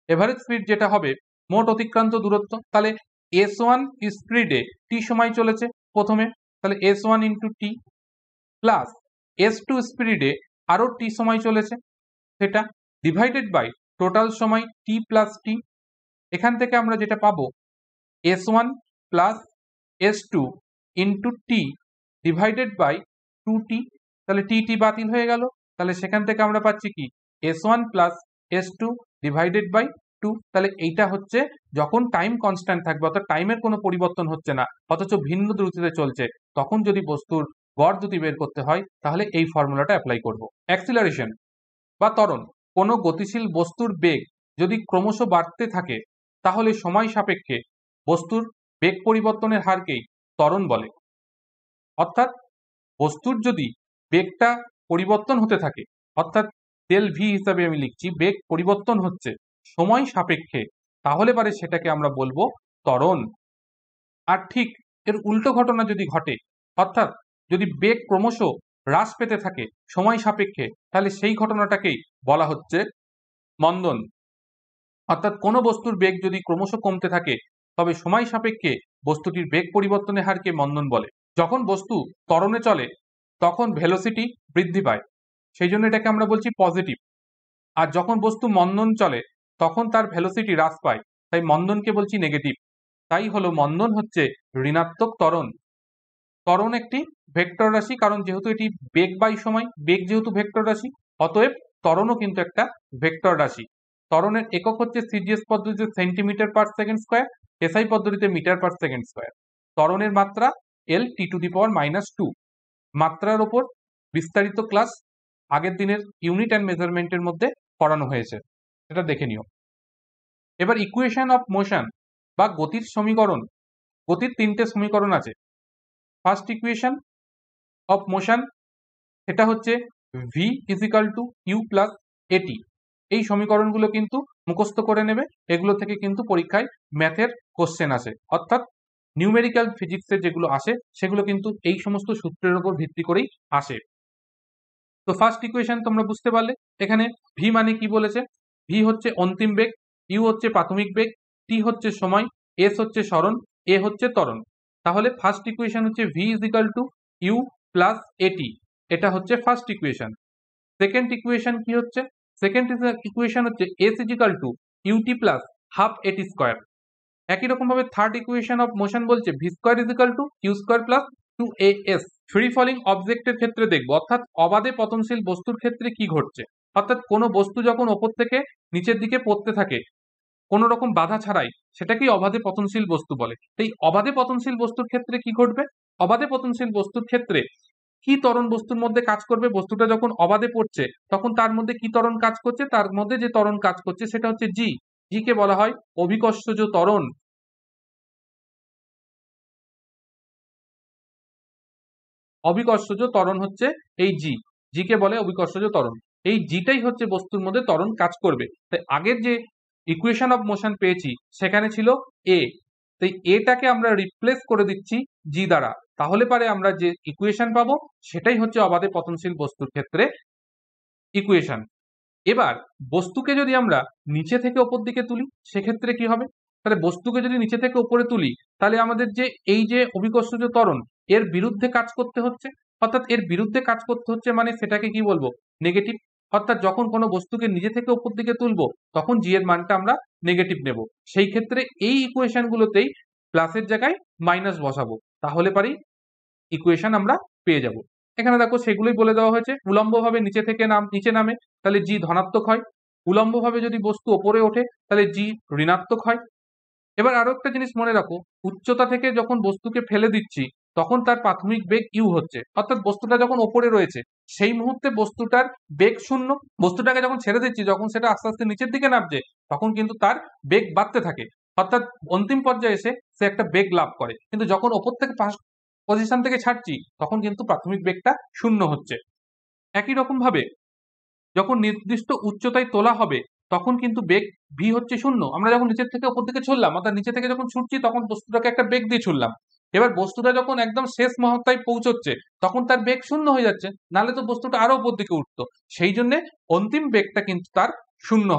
এভারেজ স্পিড যেটা হবে মোট অতিক্রান্ত দূরত্ব, তাহলে এস ওয়ান স্পিডে টি সময় চলেছে প্রথমে, তাহলে S one into T plus S two স্পিডে আরও টি সময় চলেছে সেটা ডিভাইডেড বাই টোটাল সময় টি প্লাস টি। এখান থেকে আমরা যেটা পাবো S one plus S two into T divided by two T, তাহলে টি টি বাতিল হয়ে গেল, তাহলে সেখান থেকে আমরা পাচ্ছি কি S one plus S two divided by two. তাহলে এইটা হচ্ছে যখন টাইম কনস্ট্যান্ট থাকবে, অর্থাৎ টাইমের কোনো পরিবর্তন হচ্ছে না অথচ ভিন্ন দ্রুতিতে চলছে, তখন যদি বস্তুর গড় দ্রুতি বের করতে হয় তাহলে এই ফর্মুলাটা অ্যাপ্লাই করব। অ্যাক্সিলারেশন বা ত্বরণ, কোনো গতিশীল বস্তুর বেগ যদি ক্রমশ বাড়তে থাকে তাহলে সময় সাপেক্ষে বস্তুর বেগ পরিবর্তনের হারকেই ত্বরণ বলে। অর্থাৎ বস্তুর যদি বেগটা পরিবর্তন হতে থাকে, অর্থাৎ ডেল ভি হিসাবে আমি লিখছি বেগ পরিবর্তন হচ্ছে সময় সাপেক্ষে, তাহলে পারে সেটাকে আমরা বলবো ত্বরণ। আর ঠিক এর উল্টো ঘটনা যদি ঘটে, অর্থাৎ যদি বেগ ক্রমশ হ্রাস পেতে থাকে সময় সাপেক্ষে, তাহলে সেই ঘটনাটাকেই বলা হচ্ছে মন্দন। অর্থাৎ কোনো বস্তুর বেগ যদি ক্রমশ কমতে থাকে তবে সময় সাপেক্ষে বস্তুটির বেগ পরিবর্তনের হারকে মন্দন বলে। যখন বস্তু ত্বরণে চলে তখন ভেলোসিটি বৃদ্ধি পায়, সেই জন্য এটাকে আমরা বলছি পজিটিভ। আর যখন বস্তু মন্দন চলে তখন তার ভেলোসিটি হ্রাস পায়, তাই মন্দনকে বলছি নেগেটিভ। তাই হলো মন্দন হচ্ছে ঋণাত্মক ত্বরণ। ত্বরণ একটি ভেক্টর রাশি, কারণ যেহেতু এটি বেগ বাই সময়, বেগ যেহেতু ভেক্টর রাশি অতএব ত্বরণও কিন্তু একটা ভেক্টর রাশি। ত্বরণের একক হচ্ছে সিজিএস পদ্ধতিতে centimetre per second square, SI পদ্ধতিতে মিটার পার সেকেন্ড স্কোয়ার। ত্বরণের মাত্রা L T to the power minus two. মাত্রার ওপর বিস্তারিত ক্লাস আগের দিনের ইউনিট অ্যান্ড মেজারমেন্টের মধ্যে করানো হয়েছে, এটা দেখে নিও। এবার ইকুয়েশন অফ মোশন বা গতির সমীকরণ। গতির তিনটে সমীকরণ আছে। ফার্স্ট ইকুয়েশন অফ মোশন এটা হচ্ছে V is equal to U plus A T. এই সমীকরণগুলো কিন্তু মুখস্থ করে নেবে, এগুলো থেকে কিন্তু পরীক্ষায় ম্যাথের কোশ্চেন আসে, অর্থাৎ নিউমেরিক্যাল ফিজিক্সের যেগুলো আসে সেগুলো কিন্তু এই সমস্ত সূত্রের উপর ভিত্তি করেই আসে। তো ফার্স্ট ইকুয়েশন তোমরা বুঝতে পারলে, এখানে ভি মানে কি বলেছে, ভি হচ্ছে অন্তিম বেগ, ইউ হচ্ছে প্রাথমিক বেগ, টি হচ্ছে সময়, এস হচ্ছে সরণ, এ হচ্ছে ত্বরণ। তাহলে ফার্স্ট ইকুয়েশন হচ্ছে V is equal to U plus A T, এটা হচ্ছে ফার্স্ট ইকুয়েশন। সেকেন্ড ইকুয়েশন কি হচ্ছে, সেকেন্ড ইকুয়েশন হচ্ছে S is equal to U T plus half A T square. একই রকম ভাবে থার্ড ইকুয়েশন অফ মোশন বলছে V square is equal to U square plus two A S. Free falling অবজেক্টের ক্ষেত্রে দেখবো, অর্থাৎ অবাধে পতনশীল বস্তুর ক্ষেত্রে কি ঘটছে, অর্থাৎ কোনো বস্তু যখন ওপর থেকে নিচের দিকে পড়তে থাকে কোনো রকম বাধা ছাড়াই, সেটাকেই অবাধে পতনশীল বস্তু বলে। এই অবাধে পতনশীল বস্তুর ক্ষেত্রে কি ঘটবে, অবাধে পতনশীল বস্তুর ক্ষেত্রে কি ত্বরণ বস্তুর মধ্যে কাজ করবে, বস্তুটা যখন অবাধে পড়ছে তখন তার মধ্যে কি ত্বরণ কাজ করছে, তার মধ্যে যে ত্বরণ কাজ করছে সেটা হচ্ছে জি। জি কে বলা হয় অভিকর্ষজ ত্বরণ। অভিকর্ষজ ত্বরণ হচ্ছে এই জি, জি কে বলে অভিকর্ষজ ত্বরণ। এই জিটাই হচ্ছে বস্তুর মধ্যে ত্বরণ কাজ করবে। তাই আগের যে ইকুয়েশন অফ মোশন পেয়েছি সেখানে ছিল এ, তাই এটাকে আমরা রিপ্লেস করে দিচ্ছি জি দ্বারা, তাহলে পারে আমরা যে ইকুয়েশন পাবো সেটাই হচ্ছে অবাধে পতনশীল বস্তুর ক্ষেত্রে ইকুয়েশন। এবার বস্তুকে যদি আমরা নিচে থেকে ওপর দিকে তুলি সেক্ষেত্রে কি হবে, তাহলে বস্তুকে যদি নিচে থেকে উপরে তুলি তাহলে আমাদের যে এই যে অভিকর্ষজ ত্বরণ এর বিরুদ্ধে কাজ করতে হচ্ছে, অর্থাৎ এর বিরুদ্ধে কাজ করতে হচ্ছে মানে সেটাকে কি বলবো নেগেটিভ। অর্থাৎ যখন কোনো বস্তুকে নিজে থেকে উপর দিকে তুলবো তখন জি এর মানটা আমরা নেগেটিভ নেব। সেই ক্ষেত্রে এই ইকুয়েশন গুলোতেই প্লাসের জায়গায় মাইনাস বসাবো, তাহলে পারি ইকুয়েশন আমরা পেয়ে যাব। এখানে দেখো সেগুলোই বলে দেওয়া হয়েছে। উলম্বভাবে নিচে থেকে নাম নিচে নামে তাহলে জি ধনাত্মক হয়, উলম্বভাবে যদি বস্তু ওপরে ওঠে তাহলে জি ঋণাত্মক হয়। এবার আরো একটা জিনিস মনে রাখো, উচ্চতা থেকে যখন বস্তুকে ফেলে দিচ্ছি তখন তার প্রাথমিক বেগ ইউ হচ্ছে, অর্থাৎ বস্তুটা যখন ওপরে রয়েছে সেই মুহূর্তে বস্তুটার বেগ শূন্য। বস্তুটাকে যখন ছেড়ে দিচ্ছি, যখন সেটা আস্তে আস্তে নিচের দিকে নামছে তখন কিন্তু তার বেগ বাড়তে থাকে, অর্থাৎ অন্তিম পর্যায়ে এসে সে একটা বেগ লাভ করে। কিন্তু যখন ওপর থেকে পজিশন থেকে ছাড়ছি তখন কিন্তু প্রাথমিক বেগটা শূন্য হচ্ছে। একই রকম ভাবে যখন নির্দিষ্ট উচ্চতায় তোলা হবে তখন কিন্তু বেগ ভি হচ্ছে শূন্য। আমরা যখন নিচের থেকে উপর দিকে ছুড়লাম, অর্থাৎ নিচে থেকে যখন ছুটছি তখন বস্তুটাকে একটা বেগ দিয়ে ছুড়লাম। এবার বস্তুটা যখন একদম শেষ মহত্তায় পৌঁছচ্ছে তখন তার বেগ শূন্য হয়ে যাচ্ছে, নাহলে তো বস্তুটা আরো উপর দিকে উঠতো, সেই জন্য অন্তিম বেগটা কিন্তু তার শূন্য হবে।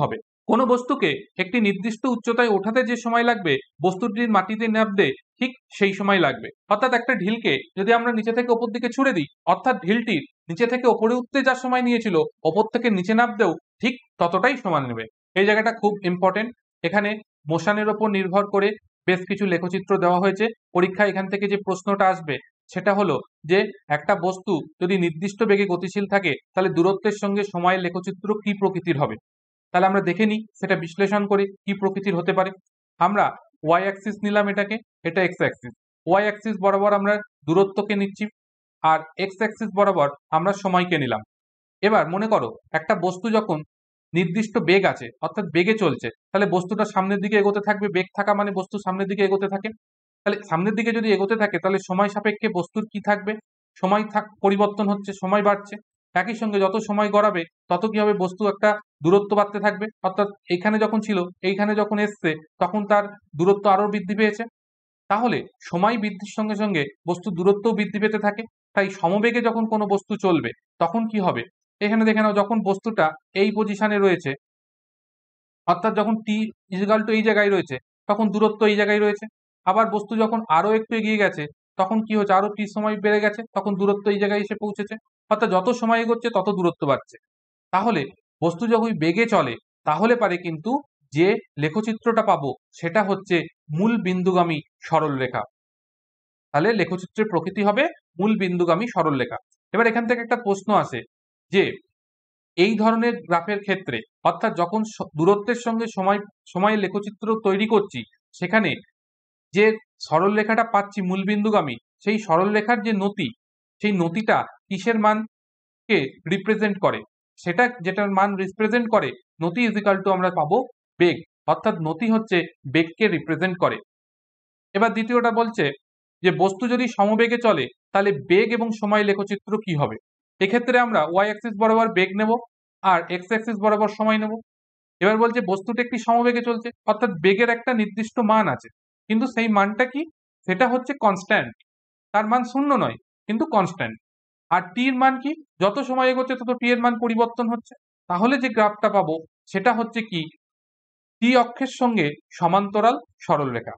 কোনো বস্তুকে একটি নির্দিষ্ট উচ্চতায় ওঠাতে যে সময় লাগবে বস্তুটির মাটিতে নামতে ঠিক সেই সময় লাগবে। অর্থাৎ একটা ঢিলকে যদি আমরা নিচে থেকে ওপর দিকে ছুড়ে দিই, অর্থাৎ ঢিলটির নিচে থেকে ওপরে উঠতে যা সময় নিয়েছিল ওপর থেকে নিচে নামতেও ঠিক ততটাই সময় নেবে। এই জায়গাটা খুব ইম্পর্টেন্ট। এখানে মোশনের ওপর নির্ভর করে বেশ কিছু লেখচিত্র দেওয়া হয়েছে। পরীক্ষা এখান থেকে যে প্রশ্নটা আসবে সেটা হলো যে একটা বস্তু যদি নির্দিষ্ট বেগে গতিশীল থাকে তাহলে দূরত্বের সঙ্গে সময়ের লেখচিত্র কি প্রকৃতির হবে। তাহলে আমরা দেখে নিই সেটা বিশ্লেষণ করে কি প্রকৃতির হতে পারে। আমরা ওয়াই অ্যাক্সিস নিলাম, এটাকে, এটা এক্স অ্যাক্সিস। ওয়াই অ্যাক্সিস বরাবর আমরা দূরত্বকে নিচ্ছি আর এক্স অ্যাক্সিস বরাবর আমরা সময়কে নিলাম। এবার মনে করো একটা বস্তু যখন নির্দিষ্ট বেগ আছে অর্থাৎ বেগে চলছে তাহলে বস্তুটা সামনের দিকে এগোতে থাকবে। বেগ থাকা মানে বস্তু সামনের দিকে এগোতে থাকে। তাহলে সামনের দিকে যদি এগোতে থাকে তাহলে সময় সাপেক্ষে বস্তুর কি থাকবে, সময় থাক পরিবর্তন হচ্ছে, সময় বাড়ছে। একই সঙ্গে যত সময় গড়াবে তত কি হবে, বস্তু একটা দূরত্ব বাড়তে থাকবে। অর্থাৎ এইখানে যখন ছিল এইখানে যখন এসছে তখন তার দূরত্ব আরো বৃদ্ধি পেয়েছে। তাহলে সময় বৃদ্ধির সঙ্গে সঙ্গে বস্তুর দূরত্বও বৃদ্ধি পেতে থাকে। তাই সমবেগে যখন কোনো বস্তু চলবে তখন কি হবে, এখানে দেখে নাও, যখন বস্তুটা এই পজিশনে রয়েছে অর্থাৎ যখন টি ইজিক্যাল টু এই জায়গায় রয়েছে তখন দূরত্ব এই জায়গায় রয়েছে। আবার বস্তু যখন আরো একটু এগিয়ে গেছে তখন কি হচ্ছে, আরো টি সময় বেড়ে গেছে, তখন দূরত্ব এই জায়গায় এসে পৌঁছেছে। অর্থাৎ যত সময় এগোচ্ছে তত দূরত্ব বাড়ছে। তাহলে বস্তু যখন বেগে চলে তাহলে পারে কিন্তু যে লেখচিত্রটা পাবো সেটা হচ্ছে মূল বিন্দুগামী সরল রেখা। তাহলে লেখচিত্রের প্রকৃতি হবে মূল বিন্দুগামী সরল রেখা। এবার এখান থেকে একটা প্রশ্ন আসে যে এই ধরনের গ্রাফের ক্ষেত্রে অর্থাৎ যখন দূরত্বের সঙ্গে সময় সময়ের লেখচিত্র তৈরি করছি সেখানে যে সরল রেখাটা পাচ্ছি মূল বিন্দুগামী, সেই সরল রেখার যে নতি সেই নতিটা কিসের মানকে রিপ্রেজেন্ট করে, সেটা যেটার মান রিপ্রেজেন্ট করে নতি ইজিক্যাল টু আমরা পাবো বেগ। অর্থাৎ নতি হচ্ছে বেগকে রিপ্রেজেন্ট করে। এবার দ্বিতীয়টা বলছে যে বস্তু যদি সমবেগে চলে তাহলে বেগ এবং সময় লেখচিত্র কি হবে। এক্ষেত্রে আমরা ওয়াই অ্যাক্সিস বরাবর বেগ নেব আর এক্স অ্যাক্সিস বরাবর সময় নেব। এবার বলছে বস্তুটা একটি সমবেগে চলছে অর্থাৎ বেগের একটা নির্দিষ্ট মান আছে, কিন্তু সেই মানটা কি, সেটা হচ্ছে কনস্ট্যান্ট। তার মান শূন্য নয় কিন্তু কনস্ট্যান্ট। আর টি এর মান কি, যত সময় এগোচ্ছে তত টি এর মান পরিবর্তন হচ্ছে। তাহলে যে গ্রাফটা পাবো সেটা হচ্ছে কি টি অক্ষের সঙ্গে সমান্তরাল সরলরেখা।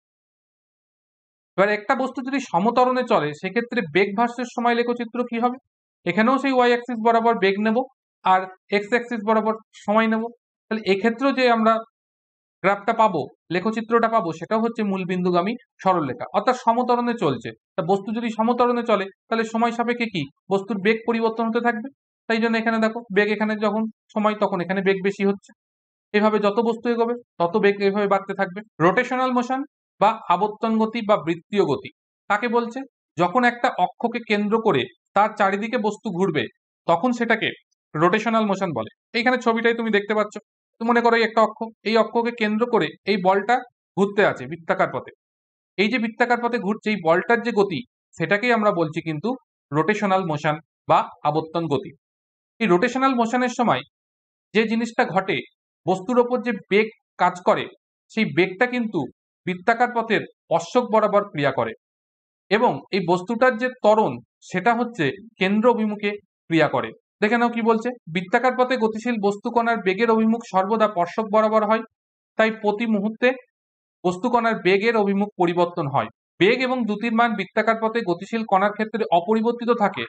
এবার একটা বস্তু যদি সমতরণে চলে সেক্ষেত্রে বেগ ভার্সেস সময় লেখচিত্র কি হবে। এখানেও সেই ওয়াই অ্যাক্সিস বরাবর বেগ নেব আর এক্স অ্যাক্সিস বরাবর সময় নেব। তাহলে এক্ষেত্রেও যে আমরা গ্রাফটা পাবো, লেখচিত্রটা পাবো, সেটা হচ্ছে মূল বিন্দুগামী সরলরেখা। অর্থাৎ সমতরণে চলছে, তা বস্তু যদি সমতরণে চলে তাহলে সময় সাপেক্ষে কি বস্তুর বেগ পরিবর্তন হতে থাকবে। তাই জন্য এখানে দেখো বেগ এখানে যখন সময় তখন এখানে বেগ বেশি হচ্ছে। এভাবে যত বস্তু এগোবে তত বেগ এভাবে বাড়তে থাকবে। রোটেশনাল মোশন বা আবর্তন গতি বা বৃত্তীয় গতি কাকে বলছে, যখন একটা অক্ষকে কেন্দ্র করে তার চারিদিকে বস্তু ঘুরবে তখন সেটাকে রোটেশনাল মোশন বলে। এইখানে ছবিটাই তুমি দেখতে পাচ্ছ, মনে করো এই একটা অক্ষ, এই অক্ষকে কেন্দ্র করে এই বলটা ঘুরতে আছে বৃত্তাকার পথে। এই যে বৃত্তাকার পথে ঘুরছে এই বলটার যে গতি সেটাকেই আমরা বলছি কিন্তু রোটেশনাল মোশন বা আবর্তন গতি। এই রোটেশনাল মোশনের সময় যে জিনিসটা ঘটে, বস্তুর ওপর যে বেগ কাজ করে সেই বেগটা কিন্তু বৃত্তাকার পথের স্পর্শক বরাবর ক্রিয়া করে এবং এই বস্তুটার যে ত্বরণ সেটা হচ্ছে কেন্দ্র অভিমুখে ক্রিয়া করে। দেখে নাও কি বলছে, বৃত্তাকার পথে গতিশীল বস্তুকণার বেগের অভিমুখ সর্বদা স্পর্শক বরাবর হয়, তাই প্রতি মুহূর্তে বস্তুকণার বেগের অভিমুখ পরিবর্তন হয়। বেগ এবং দ্রুতির মান বৃত্তাকার পথে গতিশীল কণার ক্ষেত্রে অপরিবর্তিত থাকে,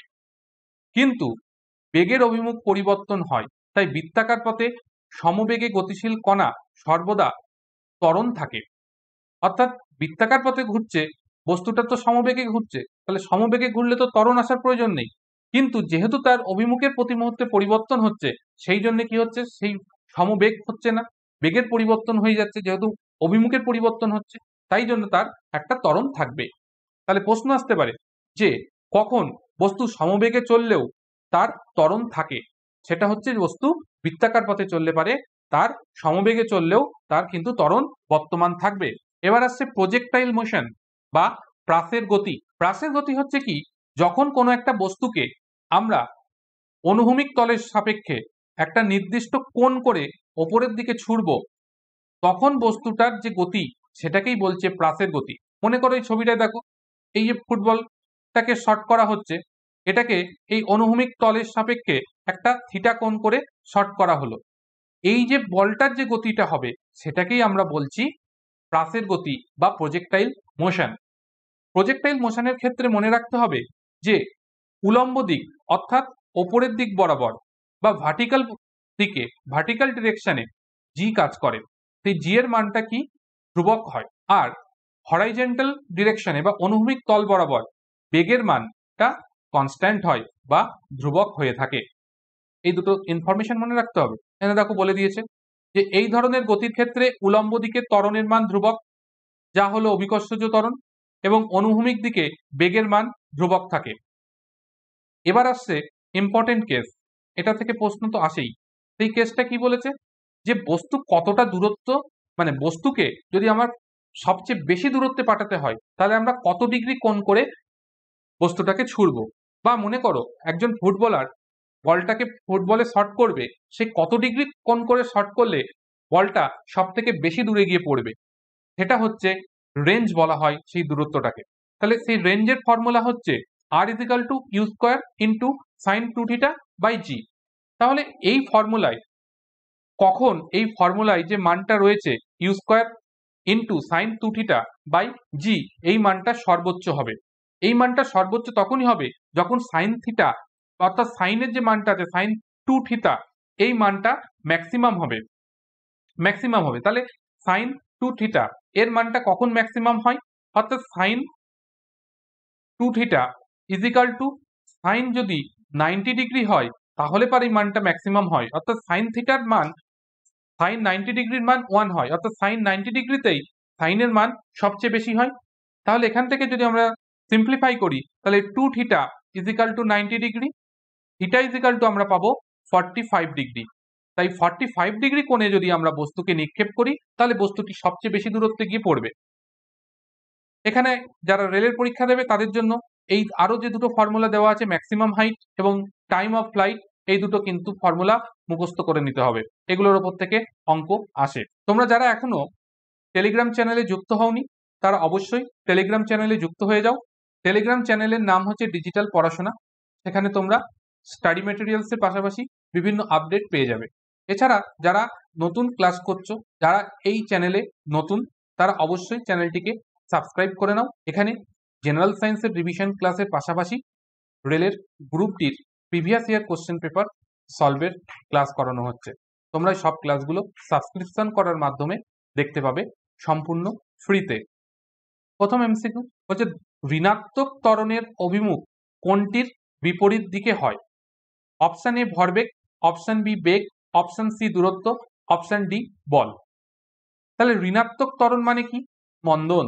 কিন্তু বেগের অভিমুখ পরিবর্তন হয়। তাই বৃত্তাকার পথে সমবেগে গতিশীল কণা সর্বদা ত্বরণ থাকে। অর্থাৎ বৃত্তাকার পথে ঘুরছে বস্তুটা তো সমবেগে ঘুরছে, তাহলে সমবেগে ঘুরলে তো ত্বরণ আসার প্রয়োজন নেই, কিন্তু যেহেতু তার অভিমুখের প্রতি মুহূর্তে পরিবর্তন হচ্ছে সেই জন্য কি হচ্ছে, সেই সমবেগ হচ্ছে না, বেগের পরিবর্তন হয়ে যাচ্ছে। যেহেতু অভিমুখের পরিবর্তন হচ্ছে তাই জন্য তার একটা ত্বরণ থাকবে। তাহলে প্রশ্ন আসতে পারে যে কখন বস্তু সমবেগে চললেও তার ত্বরণ থাকে, সেটা হচ্ছে বস্তু বৃত্তাকার পথে চললে পারে তার সমবেগে চললেও তার কিন্তু ত্বরণ বর্তমান থাকবে। এবার আসছে প্রজেক্টাইল মোশন বা প্রাসের গতি। প্রাসের গতি হচ্ছে কি, যখন কোনো একটা বস্তুকে আমরা অনুভূমিক তলের সাপেক্ষে একটা নির্দিষ্ট কোণ করে ওপরের দিকে ছুড়ব তখন বস্তুটার যে গতি সেটাকেই বলছে প্রাসের গতি। মনে করো এই ছবিটায় দেখো, এই যে ফুটবলটাকে শর্ট করা হচ্ছে এটাকে এই অনুভূমিক তলের সাপেক্ষে একটা থিটা কোণ করে শর্ট করা হলো। এই যে বলটার যে গতিটা হবে সেটাকেই আমরা বলছি প্রাসের গতি বা প্রজেক্টাইল মোশন। প্রজেক্টাইল মোশনের ক্ষেত্রে মনে রাখতে হবে যে উলম্ব দিক অর্থাৎ ওপরের দিক বরাবর বা ভার্টিক্যাল দিকে ভার্টিক্যাল ডিরেকশনে জি কাজ করে, সেই জি এর মানটা কি ধ্রুবক হয়, আর হরাইজন্টাল ডিরেকশনে বা অনুভূমিক তল বরাবর বেগের মানটা কনস্ট্যান্ট হয় বা ধ্রুবক হয়ে থাকে। এই দুটো ইনফরমেশন মনে রাখতে হবে। এখানে দেখো বলে দিয়েছে যে এই ধরনের গতির ক্ষেত্রে উলম্ব দিকে ত্বরণের মান ধ্রুবক, যা হলো অভিকর্ষজ ত্বরণ, এবং অনুভূমিক দিকে বেগের মান ধ্রুবক থাকে। এবার আসছে ইম্পর্টেন্ট কেস, এটা থেকে প্রশ্ন তো আসেই। সেই কেসটা কি বলেছে যে বস্তু কতটা দূরত্ব, মানে বস্তুকে যদি আমার সবচেয়ে বেশি দূরত্বে পাঠাতে হয় তাহলে আমরা কত ডিগ্রি কোণ করে বস্তুটাকে ছুড়বো। বা মনে করো একজন ফুটবলার বলটাকে ফুটবলে শট করবে, সে কত ডিগ্রি কোণ করে শট করলে বলটা সব থেকে বেশি দূরে গিয়ে পড়বে, সেটা হচ্ছে রেঞ্জ বলা হয় সেই দূরত্বটাকে। তাহলে সেই রেঞ্জের ফর্মুলা হচ্ছে R is equal to U square into sine two theta by G. তাহলে এই ফর্মুলায় কখন এই ফর্মুলায় যে মানটা রয়েছে U square into sine two theta by G, এই মানটা সর্বোচ্চ হবে। এই মানটা সর্বোচ্চ তখনই হবে যখন সাইন থিটা অর্থাৎ সাইনের যে মানটা আছে সাইন টু থিটা, এই মানটা ম্যাক্সিমাম হবে ম্যাক্সিমাম হবে তাহলে সাইন টু থিটা এর মানটা কখন ম্যাক্সিমাম হয়, অর্থাৎ sine two theta is equal to sine যদি নাইনটি ডিগ্রি হয় তাহলে পর এই মানটা ম্যাক্সিমাম হয়, অর্থাৎ সাইন থিটার মান সাইন নাইনটি ডিগ্রির মান ওয়ান হয়, অর্থাৎ সাইন নাইনটি ডিগ্রিতেই সাইনের মান সবচেয়ে বেশি হয়। তাহলে এখান থেকে যদি আমরা সিম্পলিফাই করি তাহলে two theta is equal to ninety degree, theta is equal to আমরা পাবো ফর্টি ফাইভ ডিগ্রি। তাই ফর্টি ফাইভ ডিগ্রি কোণে যদি আমরা বস্তুকে নিক্ষেপ করি তাহলে বস্তুটি সবচেয়ে বেশি দূরত্বে গিয়ে পড়বে। এখানে যারা রেলের পরীক্ষা দেবে তাদের জন্য এই আরো যে দুটো ফর্মুলা দেওয়া আছে ম্যাক্সিমাম হাইট এবং টাইম অফ ফ্লাইট, এই দুটো কিন্তু ফর্মুলা মুখস্থ করে নিতে হবে, এগুলোর ওপর থেকে অঙ্ক আসে। তোমরা যারা এখনো টেলিগ্রাম চ্যানেলে যুক্ত হওনি তারা অবশ্যই টেলিগ্রাম চ্যানেলে যুক্ত হয়ে যাও। টেলিগ্রাম চ্যানেলের নাম হচ্ছে ডিজিটাল পড়াশোনা। সেখানে তোমরা স্টাডি মেটেরিয়ালস এর পাশাপাশি বিভিন্ন আপডেট পেয়ে যাবে। এছাড়া যারা নতুন ক্লাস করছো, যারা এই চ্যানেলে নতুন, তারা অবশ্যই চ্যানেলটিকে সাবস্ক্রাইব করে নাও। এখানে জেনারেল সায়েন্সের রিভিশন ক্লাসের পাশাপাশি রেলের গ্রুপ ডির প্রিভিয়াস ইয়ার কোশ্চেন পেপার সলভের ক্লাস করানো হচ্ছে। তোমরা সব ক্লাসগুলো সাবস্ক্রিপশন করার মাধ্যমে দেখতে পাবে সম্পূর্ণ ফ্রিতে। প্রথম এমসিকিউ হচ্ছে ঋণাত্মক ত্বরণের অভিমুখ কোনটির বিপরীত দিকে হয়? অপশন এ ভরবেগ, অপশন বি বেগ, অপশন সি দূরত্ব, অপশন ডি বল। তাহলে ঋণাত্মক ত্বরণ মানে কি? মন্দন।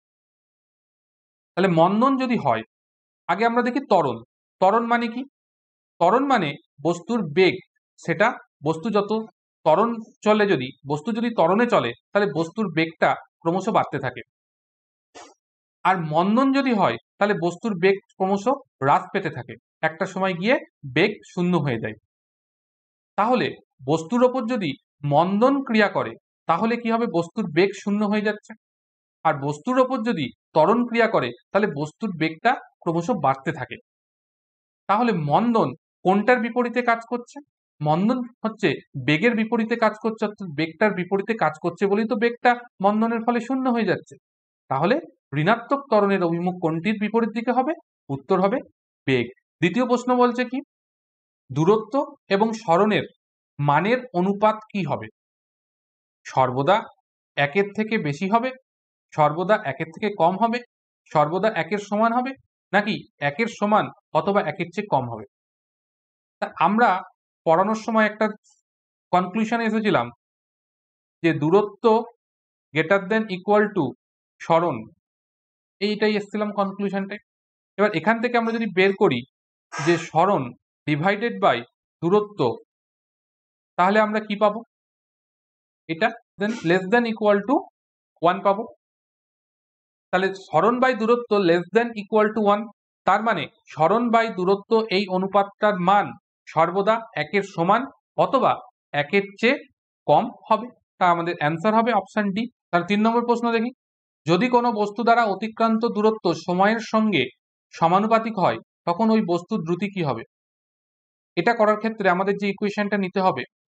তাহলে মন্দন যদি হয়, আগে আমরা দেখি ত্বরণ। ত্বরণ মানে কি? ত্বরণ মানে বস্তুর বেগ, সেটা বস্তু যত ত্বরণ চলে, যদি বস্তু যদি ত্বরণে চলে তাহলে বস্তুর বেগটা ক্রমশ বাড়তে থাকে। আর মন্দন যদি হয় তাহলে বস্তুর বেগ ক্রমশ হ্রাস পেতে থাকে, একটা সময় গিয়ে বেগ শূন্য হয়ে যায়। তাহলে বস্তুর ওপর যদি মন্দন ক্রিয়া করে তাহলে কি হবে? বস্তুর বেগ শূন্য হয়ে যাচ্ছে। আর বস্তুর ওপর যদি ত্বরণ ক্রিয়া করে তাহলে বস্তুর বেগটা ক্রমশ বাড়তে থাকে। তাহলে মন্দন কোনটার বিপরীতে কাজ করছে? মন্দন হচ্ছে বেগের বিপরীতে কাজ করছে, অর্থাৎ বেগটার বিপরীতে কাজ করছে বলেই তো বেগটা মন্দনের ফলে শূন্য হয়ে যাচ্ছে। তাহলে ঋণাত্মক ত্বরণের অভিমুখ কোনটির বিপরীত দিকে হবে? উত্তর হবে বেগ। দ্বিতীয় প্রশ্ন বলছে কি, দূরত্ব এবং সরণের মানের অনুপাত কি হবে? সর্বদা একের থেকে বেশি হবে, সর্বদা একের থেকে কম হবে, সর্বদা একের সমান হবে, নাকি একের সমান অথবা একের চেয়ে কম হবে? তা আমরা পড়ানোর সময় একটা কনক্লুশনে এসেছিলাম যে দূরত্ব গ্রেটার দেন ইকুয়াল টু সরণ, এইটাই এসেছিলাম কনক্লুশনটাই। এবার এখান থেকে আমরা যদি বের করি যে সরণ ডিভাইডেড বাই দূরত্ব, তাহলে আমরা কি পাবো? এটা then less than equal to one পাবো। তাহলে সরণ বাই দূরত্ব less than equal to one, তার মানে সরণ বাই দূরত্ব এই অনুপাতটার মান সর্বদা একের সমান অথবা একের চেয়ে কম হবে। তা আমাদের অ্যান্সার হবে অপশন ডি। তাহলে তিন নম্বর প্রশ্ন দেখি, যদি কোনো বস্তু দ্বারা অতিক্রান্ত দূরত্ব সময়ের সঙ্গে সমানুপাতিক হয় তখন ওই বস্তুর দ্রুতি কি হবে? এটা করার ক্ষেত্রে আমাদের যে ইকুয়েশনটা নিতে হবে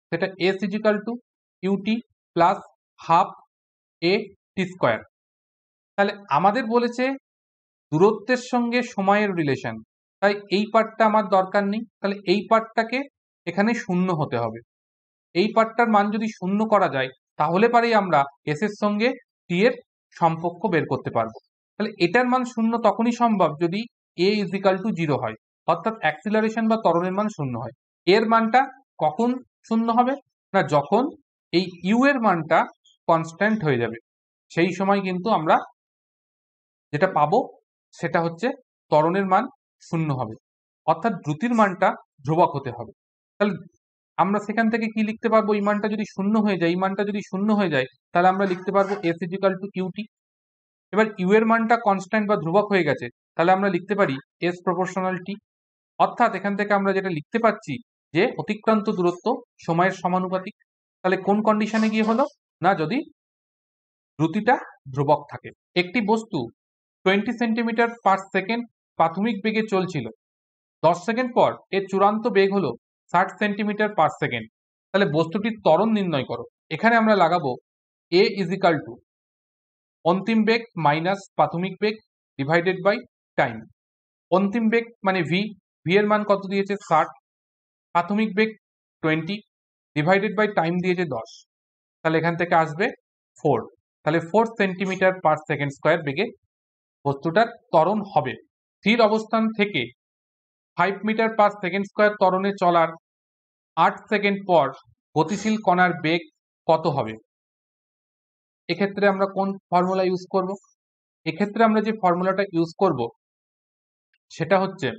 সেটা S is equal to U T plus half A T square. তাহলে আমাদের বলেছে দূরত্বের সঙ্গে সময়ের রিলেশন, তাই এই পার্টটা আমার দরকার নেই। তাহলে এই পার্টটাকে এখানে শূন্য হতে হবে। এই পার্টটার মান যদি শূন্য করা যায় তাহলে পারেই আমরা এস এর সঙ্গে টি এর সম্পর্ক বের করতে পারবো। তাহলে এটার মান শূন্য তখনই সম্ভব যদি এ ইজিক্যাল টু জিরো হয়, অর্থাৎ অ্যাক্সিলারেশন বা ত্বরণের মান শূন্য হয়। এর মানটা কখন শূন্য হবে না, যখন এই ইউ এর মানটা কনস্ট্যান্ট হয়ে যাবে, সেই সময় কিন্তু আমরা যেটা পাবো সেটা হচ্ছে ত্বরণের মান শূন্য হবে, অর্থাৎ দ্রুতির মানটা ধ্রুবক হতে হবে। তাহলে আমরা সেখান থেকে কি লিখতে পারবো, এই মানটা যদি শূন্য হয়ে যায়, এই মানটা যদি শূন্য হয়ে যায় তাহলে আমরা লিখতে পারবো এস ইজিক্যাল টু ইউটি। এবার ইউ এর মানটা কনস্ট্যান্ট বা ধ্রুবক হয়ে গেছে, তাহলে আমরা লিখতে পারি এস প্রপোর্শনাল টি। অর্থাৎ এখান থেকে আমরা যেটা লিখতে পাচ্ছি যে অতিক্রান্ত দূরত্ব সময়ের সমানুপাতিক। তাহলে কোন কন্ডিশনে গিয়ে হলো না, যদি দ্রুতিটা ধ্রুবক থাকে। একটি বস্তু টোয়েন্টি সেন্টিমিটার পার সেকেন্ড প্রাথমিক বেগে চলছিল, দশ সেকেন্ড পর এর চূড়ান্ত বেগ হলো ষাট সেন্টিমিটার পার সেকেন্ড। তাহলে বস্তুটির ত্বরণ নির্ণয় করো। এখানে আমরা লাগাবো এ ইজিক্যাল টু অন্তিম বেগ মাইনাস প্রাথমিক বেগ ডিভাইডেড বাই টাইম। অন্তিম বেগ মানে ভি, ভি এর মান কত দিয়েছে ষাট, প্রাথমিক বেগ টোয়েন্টি ডিভাইডেড বাই টাইম দিয়েছে দশ, তাহলে এখান থেকে আসবে ফোর। তাহলে four centimetre per second square বেগে বস্তুটার ত্বরণ হবে। স্থির অবস্থান থেকে five metre per second square ত্বরণে চলার আট সেকেন্ড পর গতিশীল কণার বেগ কত হবে? এক্ষেত্রে আমরা কোন ফর্মুলা ইউজ করব? এক্ষেত্রে আমরা যে ফর্মুলাটা ইউজ করব সেটা হচ্ছে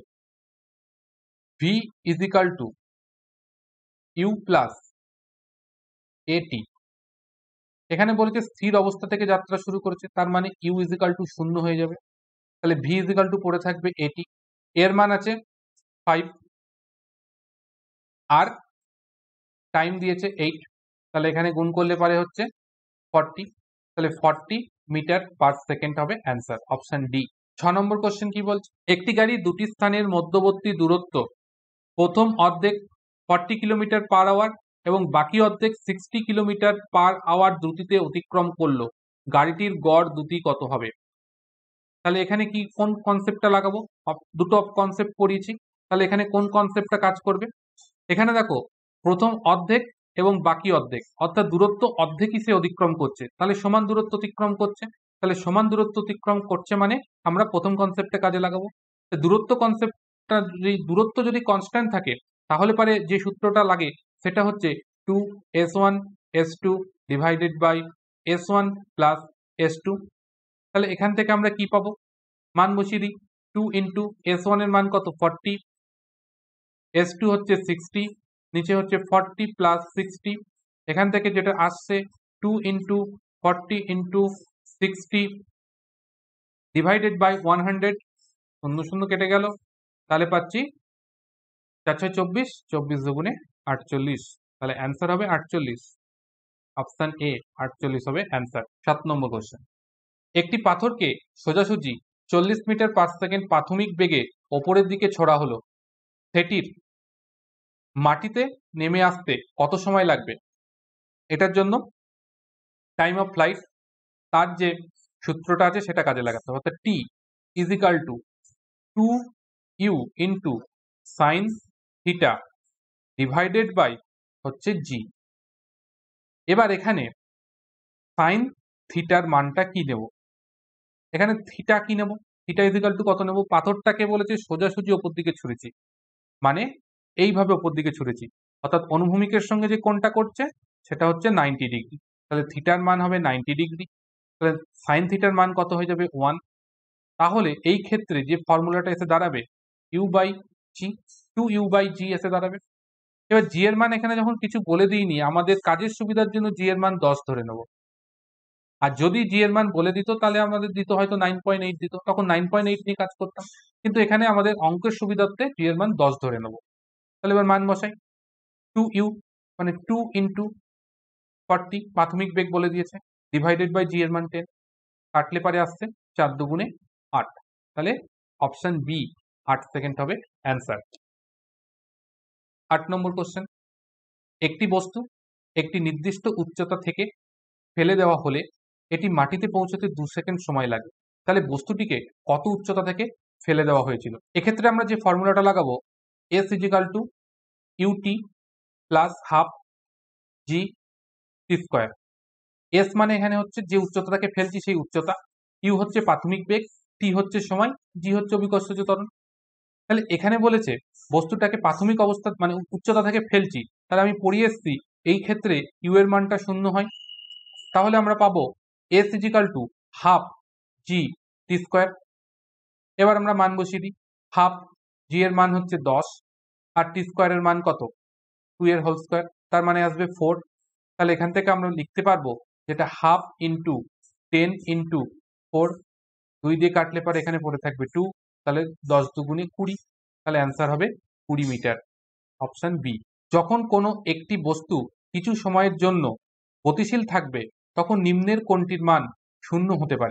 V is equal to U plus A T. এখানে বলেছে স্থির অবস্থা থেকে যাত্রা শুরু করেছে, তার মানে ইউ ইজিক্যাল টু শূন্য হয়ে যাবে। তাহলে ভি ইজিক্যাল টু পড়ে থাকবে এটি, এর মান আছে ফাইভ, আর টাইম দিয়েছে এইট, তাহলে এখানে গুণ করলে পারে হচ্ছে ফর্টি। তাহলে ফর্টি মিটার পার সেকেন্ড হবে অ্যান্সার, অপশন ডি। ছ নম্বর কোশ্চেন কি বলছে, একটি গাড়ি দুটি স্থানের মধ্যবর্তী দূরত্ব প্রথম অর্ধেক ফর্টি কিলোমিটার পার আওয়ার এবং বাকি অর্ধেক সিক্সটি কিলোমিটার পার আওয়ার দ্রুতিতে অতিক্রম করলো, গাড়িটির গড় দ্রুতি কত হবে? তাহলে এখানে কি কোন কনসেপ্টটা লাগাবো? দুটো কনসেপ্ট পড়িয়েছি, তাহলে এখানে কোন কনসেপ্টটা কাজ করবে? এখানে দেখো প্রথম অর্ধেক এবং বাকি অর্ধেক, অর্থাৎ দূরত্ব অর্ধেকই সে অতিক্রম করছে, তাহলে সমান দূরত্ব অতিক্রম করছে। তাহলে সমান দূরত্ব অতিক্রম করছে মানে আমরা প্রথম কনসেপ্টে কাজে লাগাবো। দূরত্ব কনসেপ্টটা, যদি দূরত্ব যদি কনস্ট্যান্ট থাকে তাহলে পারে যে সূত্রটা লাগে সেটা হচ্ছে two S one S two divided by S one plus S two. তাহলে এখান থেকে আমরা কি পাবো, মান বসিয়ে দিই। টু ইন্টু এস ওয়ান এর মান কত ফর্টি, এস টু হচ্ছে সিক্সটি, নিচে হচ্ছে ফর্টি প্লাস সিক্সটি। এখান থেকে যেটা আসছে two into forty into sixty divided by one hundred, শূন্য শূন্য কেটে গেল, তাহলে পাচ্ছি চার ছয় চব্বিশ, চব্বিশ দুগুণে আটচল্লিশ, তাহলে অ্যান্সার হবে আটচল্লিশ, অপশন এ আটচল্লিশ হবে অ্যান্সার। সাত নম্বর কোশ্চেন, একটি পাথরকে সোজাসুজি চল্লিশ মিটার পার সেকেন্ড প্রাথমিক বেগে ওপরের দিকে ছোড়া হলো, সেটির মাটিতে নেমে আসতে কত সময় লাগবে? এটার জন্য টাইম অফ ফ্লাইট, তার যে সূত্রটা আছে সেটা কাজে লাগাতে হবে, অর্থাৎ T is equal to two U into sine theta divided by হচ্ছে জি। এবার এখানে সাইন থিটার মানটা কি নেব? এখানে থিটা কি নেব? থিটা ইজিক্যাল টু কত নেব? পাথরটাকে বলেছে সোজাসুজি ওপর দিকে ছুঁড়েছি, মানে এইভাবে ওপর দিকে ছুঁড়েছি, অর্থাৎ অনুভূমিকের সঙ্গে যে কোণটা করছে সেটা হচ্ছে নাইনটি ডিগ্রি, তাহলে থিটার মান হবে নাইনটি ডিগ্রি। তাহলে সাইন থিটার মান কত হয়ে যাবে? ওয়ান। তাহলে এই ক্ষেত্রে যে ফর্মুলাটা এসে দাঁড়াবে U by G, two U by G এসে দাঁড়াবে। এবার জি এর মান এখানে যখন কিছু বলে দিইনি, আমাদের কাজের সুবিধার জন্য জি এর মান দশ ধরে নেব। আর যদি জি এর মান বলে দিত তাহলে আমাদের দিত হয়তো নাইন পয়েন্ট এইট দিত, তখন নাইন পয়েন্ট এইট নিয়ে কাজ করতাম, কিন্তু এখানে আমাদের অঙ্কের সুবিধার্থে জি এর মান দশ ধরে নেব। তাহলে এবার মান বসাই, টু ইউ মানে টু ইন্টু ফর্টি প্রাথমিক বেগ বলে দিয়েছে, ডিভাইডেড বাই জি এর মান টেন, কাটলে পারে আসছে চার দুগুণে আট, তাহলে অপশন বি আট সেকেন্ড হবে অ্যান্সার। আট নম্বর কোশ্চেন, একটি বস্তু একটি নির্দিষ্ট উচ্চতা থেকে ফেলে দেওয়া হলে এটি মাটিতে পৌঁছতে দু সেকেন্ড সময় লাগে। তাহলে বস্তুটিকে কত উচ্চতা থেকে ফেলে দেওয়া হয়েছিল? এক্ষেত্রে আমরা যে ফর্মুলাটা লাগাবো, S is equal to U T plus half G T square. S মানে এখানে হচ্ছে যে উচ্চতাটাকে ফেলছি সেই উচ্চতা, ইউ হচ্ছে প্রাথমিক বেগ, টি হচ্ছে সময়, জি হচ্ছে অভিকর্ষজ ত্বরণ। তাহলে এখানে বলেছে বস্তুটাকে প্রাথমিক অবস্থা মানে উচ্চতা থেকে ফেলছি, তাহলে আমি পড়িয়ে এসছি এই ক্ষেত্রে ইউ এর মানটা শূন্য হয়। তাহলে আমরা পাবো S is equal to half G T square. এবার আমরা মান বসিয়ে দিই। হাফ জি এর মান হচ্ছে দশ, আর টি স্কোয়ারের মান কত? টু এর হোল স্কোয়ার, তার মানে আসবে ফোর। তাহলে এখান থেকে আমরা লিখতে পারবো যেটা half into ten into four, দুই দিয়ে কাটলে পরে এখানে পড়ে থাকবে টু, তাহলে দশ দুগুণে কুড়ি, তাহলে অ্যান্সার হবে কুড়ি মিটার, অপশন বি। যখন কোনো একটি বস্তু কিছু সময়ের জন্য গতিশীল থাকবে তখন নিম্নের কোনটির মান শূন্য হতে পারে?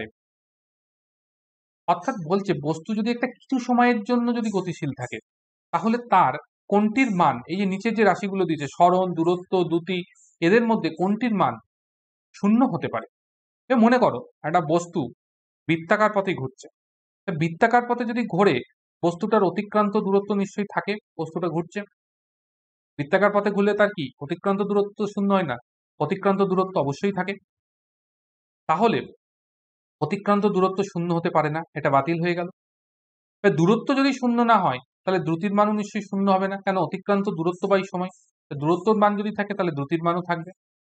অর্থাৎ বলছে বস্তু যদি একটা কিছু সময়ের জন্য যদি গতিশীল থাকে তাহলে তার কোনটির মান, এই যে নিচের যে রাশিগুলো দিয়েছে সরণ, দূরত্ব, দ্যুতি, এদের মধ্যে কোনটির মান শূন্য হতে পারে? এ মনে করো একটা বস্তু বৃত্তাকার পথে ঘুরছে, বৃত্তাকার পথে যদি ঘোরে বস্তুটার অতিক্রান্ত দূরত্ব নিশ্চয়ই থাকে, বস্তুটা ঘুরছে বৃত্তাকার পথে ঘুরলে তার কি অতিক্রান্ত দূরত্ব শূন্য হয় না? অতিক্রান্ত দূরত্ব অবশ্যই থাকে। তাহলে অতিক্রান্ত দূরত্ব শূন্য হতে পারে না, এটা বাতিল হয়ে গেল। দূরত্ব যদি শূন্য না হয় তাহলে দ্রুতির মানও নিশ্চয়ই শূন্য হবে না, কেন অতিক্রান্ত দূরত্ব বাই সময়, দূরত্বর মান যদি থাকে তাহলে দ্রুতির মানও থাকবে।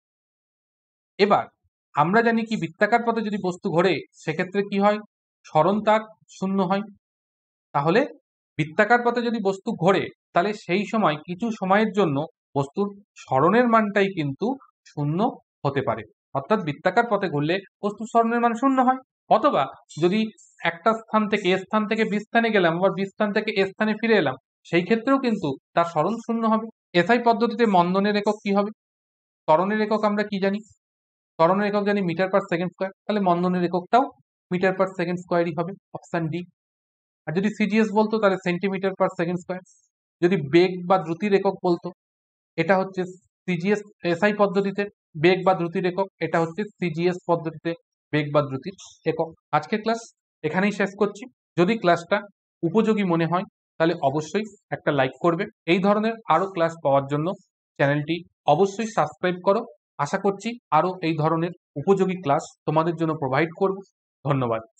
এবার আমরা জানি কি বৃত্তাকার পথে যদি বস্তু ঘোরে সেক্ষেত্রে কি হয়? সরণ তার শূন্য হয়। তাহলে বৃত্তাকার পথে যদি বস্তু ঘোরে তাহলে সেই সময় কিছু সময়ের জন্য বস্তুর সরণের মানটাই কিন্তু শূন্য হতে পারে। অর্থাৎ বৃত্তাকার পথে ঘুরলে বস্তুর সরণের মান শূন্য হয়। অথবা যদি একটা স্থান থেকে এ স্থান থেকে বি স্থানে গেলাম, আবার বি স্থান থেকে এ স্থানে ফিরে এলাম, সেই ক্ষেত্রেও কিন্তু তার সরণ শূন্য হবে। এসআই পদ্ধতিতে মন্দনের একক কি হবে? ত্বরণের একক আমরা কি জানি? ত্বরণের একক জানি মিটার পার সেকেন্ড স্কোয়ার, তাহলে মন্দনের এককটাও মিটার পার সেকেন্ড স্কোয়ারই হবে, অপশন ডি। আর যদি সিজিএস বলতো তাহলে সেন্টিমিটার পার সেকেন্ড স্কোয়ার। যদি বেগ বা দ্রুতির একক বলতো, এটা হচ্ছে সিজিএস এসআই পদ্ধতিতে বেগ বা দ্রুতির একক, এটা হচ্ছে সিজিএস পদ্ধতিতে বেগ বা দ্রুতির একক। আজকের ক্লাস এখানেই শেষ করছি। যদি ক্লাসটা উপযোগী মনে হয় তাহলে অবশ্যই একটা লাইক করবে। এই ধরনের আরো ক্লাস পাওয়ার জন্য চ্যানেলটি অবশ্যই সাবস্ক্রাইব করো। আশা করছি আরো এই ধরনের উপযোগী ক্লাস তোমাদের জন্য প্রোভাইড করব। ধন্যবাদ।